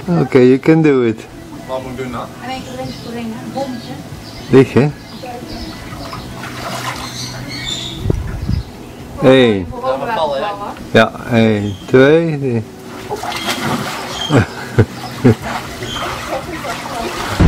Okay, you can do it. Wat moet ik doen dan? En één keer links springen, een bommetje. Liggen. 1. Voorover laten vallen, hè? vallen. Ja, 1, 2, 3.